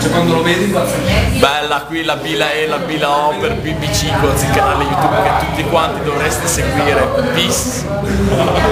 Cioè quando lo vedi Bella qui la Bila E, la Bila O per BBC, il canale YouTube che tutti quanti dovreste seguire. Peace!